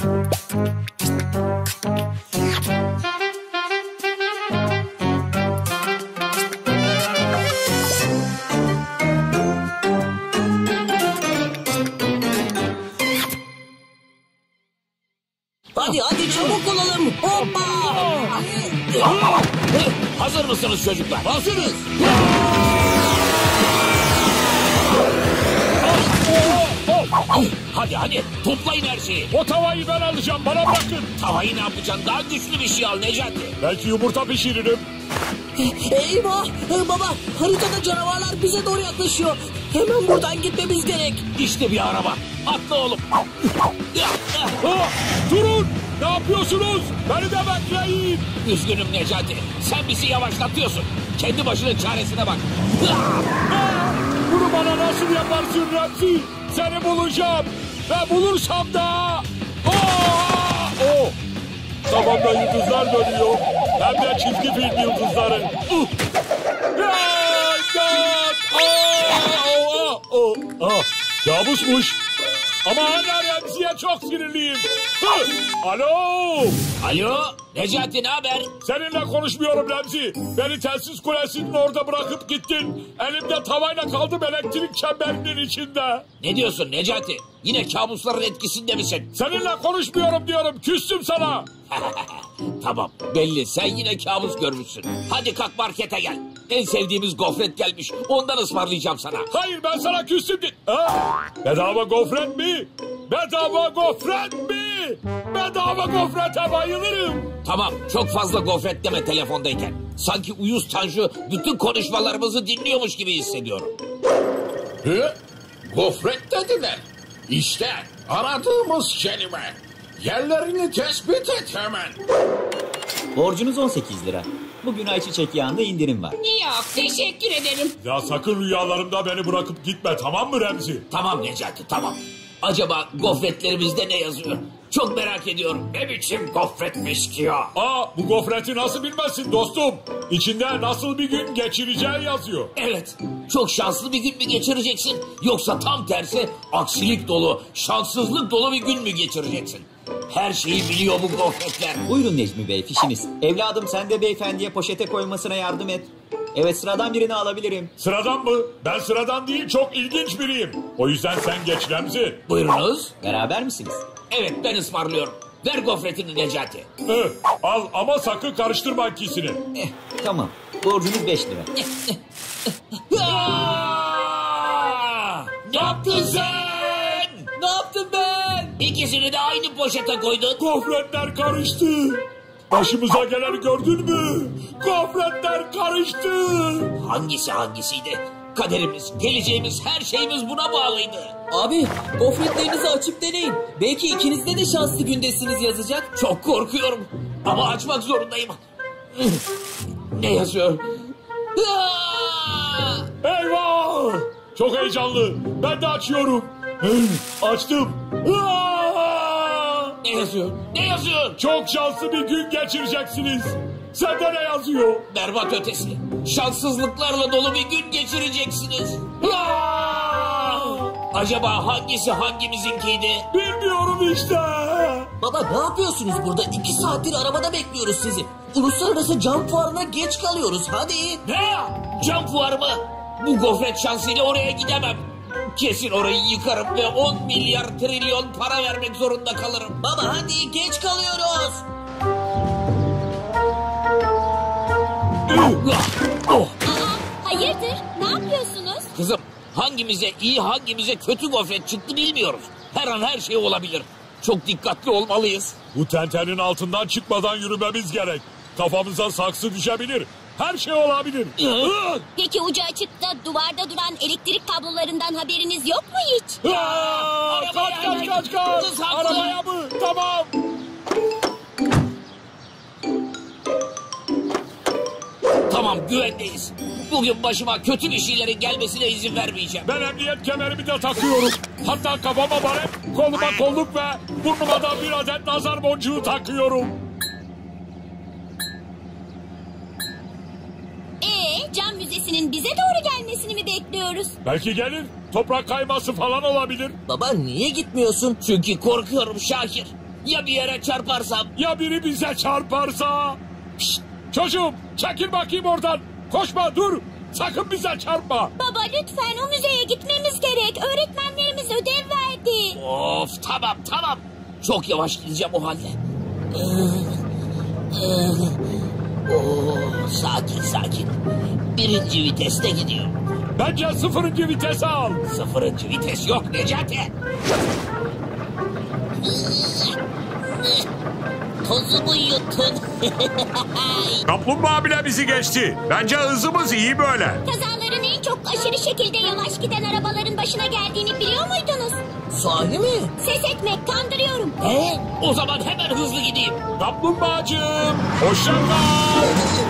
Hadi çabuk olalım. Hoppa! Hazır mısınız çocuklar? Hazırız. Hadi toplayın her şeyi. O tavayı ben alacağım, bana bırakın. Tavayı ne yapacaksın? Daha güçlü bir şey al Necati. Belki yumurta pişiririm. Eyvah! Baba, haritada canavarlar bize doğru yaklaşıyor. Hemen buradan gitmemiz gerek. İşte bir araba. Atla oğlum. Durun! Ne yapıyorsunuz? Beni de bekleyin. Üzgünüm Necati. Sen bizi yavaşlatıyorsun. Kendi başının çaresine bak. Bunu bana nasıl yaparsın Remzi? Seni bulacağım. Ve bulursam da... Tavamda yıldızlar dönüyor. Hem de çizgi film yıldızları. Kabusmuş. Ama hala Remzi'ye çok sinirliyim. Alo Necati, ne haber? Seninle konuşmuyorum Remzi. Beni telsiz kulesinin orada bırakıp gittin. Elimde tavayla kaldım elektrik çemberinin içinde. Ne diyorsun Necati? Yine kabusların etkisinde misin? Seninle konuşmuyorum diyorum. Küstüm sana. Tamam, belli, sen yine kabus görmüşsün. Hadi kalk markete gel. En sevdiğimiz gofret gelmiş. Ondan ısmarlayacağım sana. Hayır, ben sana küstüm. Bedava gofret mi? Bedava gofret mi? Bedava gofrete bayılırım. Tamam, çok fazla gofret deme telefondayken. Sanki uyuz Tanju bütün konuşmalarımızı dinliyormuş gibi hissediyorum. Gofret dediler. İşte aradığımız kelime. Yerlerini tespit et hemen. Borcunuz 18 lira. Bugün ayçiçek yağında indirim var. Yok, teşekkür ederim. Ya sakın rüyalarımda beni bırakıp gitme, tamam mı Remzi? Tamam Necati, tamam. Acaba gofretlerimizde ne yazıyor? Çok merak ediyorum. Ne biçim gofretmiş ki ya? Bu gofreti nasıl bilmezsin dostum? İçinde nasıl bir gün geçireceği yazıyor. Evet, çok şanslı bir gün mü geçireceksin? Yoksa tam tersi aksilik dolu, şanssızlık dolu bir gün mü geçireceksin? Her şeyi biliyor bu gofretler. Buyurun Necmi Bey, fişiniz. Evladım sen de beyefendiye poşete koymasına yardım et. Evet, sıradan birini alabilirim. Sıradan mı? Ben sıradan değil, çok ilginç biriyim. O yüzden sen geç Remzi. Buyurunuz. Beraber misiniz? Evet, ben ısmarlıyorum. Ver gofretini Necati. Al ama sakın karıştırma ikisini. Tamam, borcunuz 5 lira. Ne yaptın sen? Ne yaptım ben? İkisini de aynı poşete koydun. Gofretler karıştı. Başımıza geleni gördün mü? Gofretler karıştı. Hangisi hangisiydi? Kaderimiz, geleceğimiz, her şeyimiz buna bağlıydı. Abi, gofretlerinizi açıp deneyin. Belki ikinizde de şanslı gündesiniz yazacak. Çok korkuyorum ama açmak zorundayım. Ne yazıyor? Eyvah! Çok heyecanlı. Ben de açıyorum. Açtım. Ne yazıyor? Ne yazıyor? Çok şanslı bir gün geçireceksiniz. Sende ne yazıyor? Berbat ötesi. Şanssızlıklarla dolu bir gün geçireceksiniz. Acaba hangisi hangimizinkiydi? Bilmiyorum işte. Baba, ne yapıyorsunuz burada? 2 saattir arabada bekliyoruz sizi. Uluslararası cam fuarına geç kalıyoruz, hadi. Ne? Cam fuarı mı? Bu gofret şansıyla oraya gidemem. Kesin orayı yıkarım ve 10 milyar trilyon para vermek zorunda kalırım. Baba hadi, geç kalıyoruz. Hayırdır, ne yapıyorsunuz? Kızım, hangimize iyi hangimize kötü gofret çıktı bilmiyoruz. Her an her şey olabilir. Çok dikkatli olmalıyız. Bu tentenin altından çıkmadan yürümemiz gerek. Kafamıza saksı düşebilir. Her şey olabilir. Peki ucu açık da duvarda duran elektrik kablolarından haberiniz yok mu hiç? Kaç. Arabaya mı? Tamam. Tamam, güvendeyiz. Bugün başıma kötü bir şeylerin gelmesine izin vermeyeceğim. Ben emniyet kemerimi de takıyorum. Hatta kafama barem, koluma kolluk ve burnuma da bir adet nazar boncuğu takıyorum. Cam müzesinin bize doğru gelmesini mi bekliyoruz? Belki gelir. Toprak kayması falan olabilir. Baba, niye gitmiyorsun? Çünkü korkuyorum Şakir. Ya bir yere çarparsam? Ya biri bize çarparsa? Şşt, çocuğum çekil bakayım oradan. Koşma dur. Sakın bize çarpma. Baba lütfen o müzeye gitmemiz gerek. Öğretmenlerimiz ödev verdi. Of tamam. Çok yavaş gideceğim o halde. Sakin. Birinci viteste gidiyor. Bence 0. vitese al. 0. vites yok Necati. Tozumu yutun. Kaplumbağa bile bizi geçti. Bence hızımız iyi böyle. Kazaların en çok aşırı şekilde yavaş giden arabaların başına geldiğini biliyor muydunuz? Sahi mi? Ses etmek, kandırıyorum. O zaman hemen hızlı gideyim. Kaplumbağacığım hoşça kal.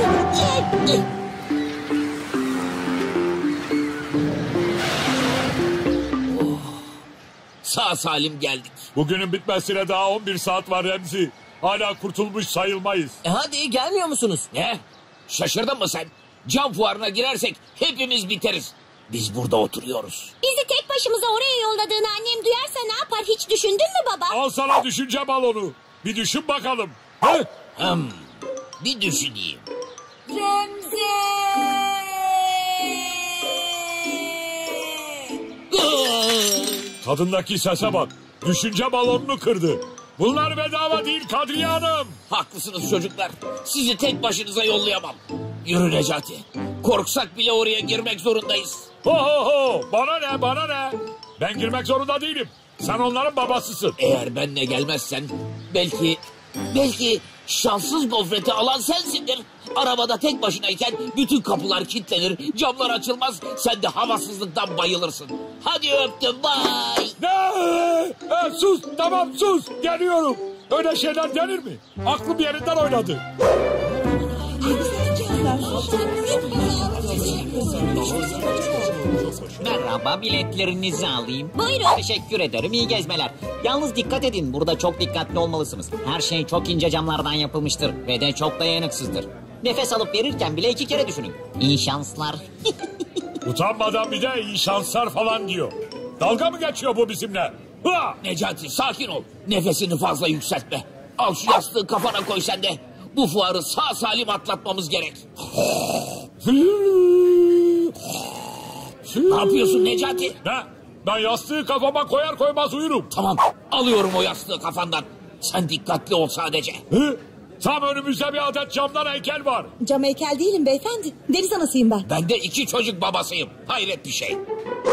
Sağ salim geldik. Bugünün bitmesine daha 11 saat var Remzi. Hala kurtulmuş sayılmayız. Hadi gelmiyor musunuz? Ne? Şaşırdın mı sen? Cam fuarına girersek hepimiz biteriz. Biz burada oturuyoruz. Bizi tek başımıza oraya yolladığını annem duyarsa ne yapar hiç düşündün mü baba? Al sana düşünce balonu. Bir düşün bakalım. He? Bir düşüneyim. Kadındaki sese bak. Düşünce balonunu kırdı. Bunlar bedava değil Kadriye Hanım. Haklısınız çocuklar. Sizi tek başınıza yollayamam. Yürü Necati. Korksak bile oraya girmek zorundayız. Ho. Bana ne? Ben girmek zorunda değilim. Sen onların babasısın. Eğer benle gelmezsen belki şanssız gofreti alan sensindir. Arabada tek başınayken bütün kapılar kilitlenir, camlar açılmaz. Sen de havasızlıktan bayılırsın. Hadi öptüm, bay. Ne? Sus, tamam sus. Geliyorum. Öyle şeyler denir mi? Aklım yerinden oynadı. Merhaba, biletlerinizi alayım. Buyurun. Teşekkür ederim, iyi gezmeler. Yalnız dikkat edin, burada çok dikkatli olmalısınız. Her şey çok ince camlardan yapılmıştır ve de çok dayanıksızdır. Nefes alıp verirken bile 2 kere düşünün. İyi şanslar. Utanmadan bir de iyi şanslar falan diyor. Dalga mı geçiyor bu bizimle? Ha! Necati sakin ol. Nefesini fazla yükseltme. Al şu yastığı kafana koy sen de. Bu fuarı sağ salim atlatmamız gerek. Ne yapıyorsun Necati? Ne? Ben yastığı kafama koyar koymaz uyurum. Tamam, alıyorum o yastığı kafandan. Sen dikkatli ol sadece. Hı? Tam önümüzde bir adet camdan heykel var. Cam heykel değilim beyefendi. Deniz anasıyım ben. Ben de 2 çocuk babasıyım. Hayret bir şey.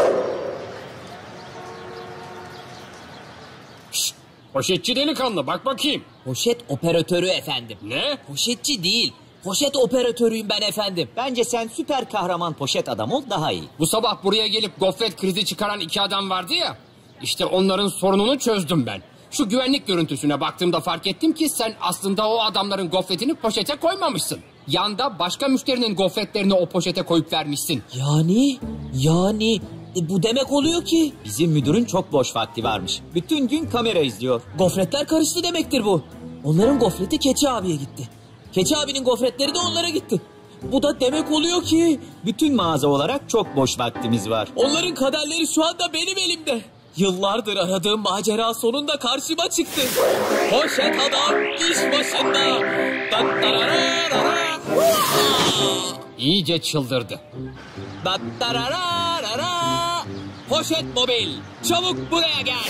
Poşetçi delikanlı bak bakayım. Poşet operatörü efendim. Ne? Poşetçi değil. Poşet operatörüyüm ben efendim. Bence sen süper kahraman poşet adam ol, daha iyi. Bu sabah buraya gelip gofret krizi çıkaran 2 adam vardı ya. İşte onların sorununu çözdüm ben. Şu güvenlik görüntüsüne baktığımda fark ettim ki sen aslında o adamların gofretini poşete koymamışsın. Yanda başka müşterinin gofretlerini o poşete koyup vermişsin. Yani bu demek oluyor ki Bizim müdürün çok boş vakti varmış. Bütün gün kamera izliyor. gofretler karıştı demektir bu. Onların gofreti Keçi abiye gitti. Keçi abinin gofretleri de onlara gitti. Bu da demek oluyor ki Bütün mağaza olarak çok boş vaktimiz var. onların kaderleri şu anda benim elimde. Yıllardır aradığım macera sonunda karşıma çıktı. Poşet adam iş başında. Dattararara. İyice çıldırdı. Dattararara. Poşet mobil. Çabuk buraya gel.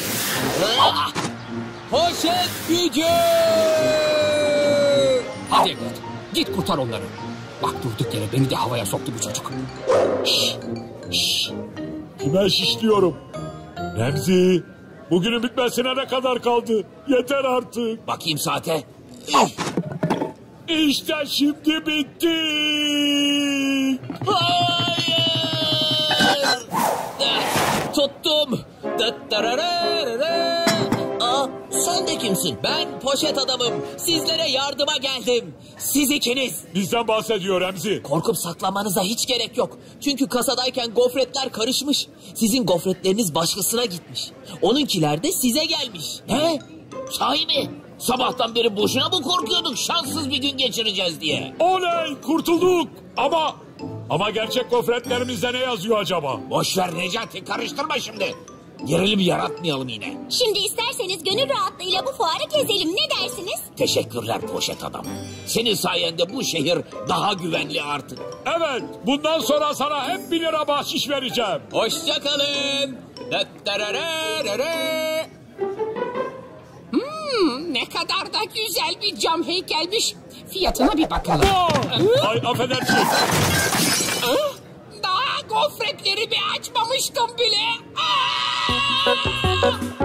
Poşet gücü. Hadi evlat git kurtar onları. Bak durduk yere beni de havaya soktu bu çocuk. Kime şişliyorum? Remzi, bugünün bitmesine ne kadar kaldı? Yeter artık. Bakayım saate. İşte şimdi bitti. Hayır. Tuttum. Dattararara. Sen de kimsin? Ben poşet adamım. Sizlere yardıma geldim. Siz ikiniz. Bizden bahsediyor Remzi. Korkup saklanmanıza hiç gerek yok. Çünkü kasadayken gofretler karışmış. Sizin gofretleriniz başkasına gitmiş. Onunkiler de size gelmiş. He? Sahi mi? Sabahtan beri boşuna mı korkuyorduk şanssız bir gün geçireceğiz diye? Oley, kurtulduk. Ama gerçek gofretlerimizde ne yazıyor acaba? Boş ver Necati, karıştırma şimdi. Gerilim yaratmayalım yine. Şimdi isterseniz gönül rahatlığıyla bu fuarı gezelim. Ne dersiniz? Teşekkürler poşet adam. Senin sayende bu şehir daha güvenli artık. Evet, bundan sonra sana hep 1 lira bahşiş vereceğim. Hoşçakalın. Ne kadar da güzel bir cam heykelmiş. Fiyatına bir bakalım. Ay affedersin. Daha gofretlerimi açmamıştım bile. Aa!